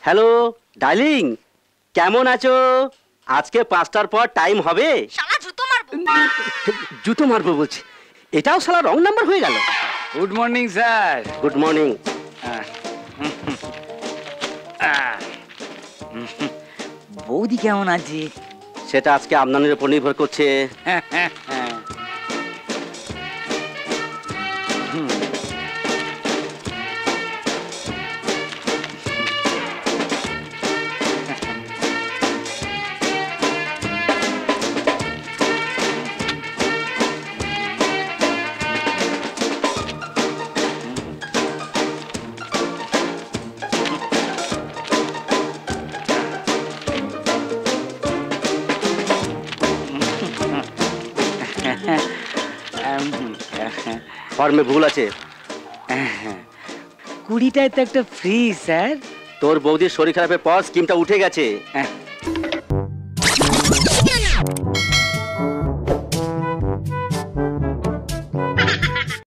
Hello darling, কেমন আছো? আজকে 5টার পর টাইম হবে। শালা জুতো মারবো। জুতো মারবো বলছি, এটাও শালা রং নাম্বার হয়ে গেল। Good morning sir. Good morning. বৌদি কেমন আছে? সেটা আজকে আমদানির উপর নির্ভর করছে। ফর্মে ভুল আছে। 20টায় তো একটা ফ্রি স্যার। তোর বৌদির শরীর খারাপের পর স্কিমটা উঠে গেছে।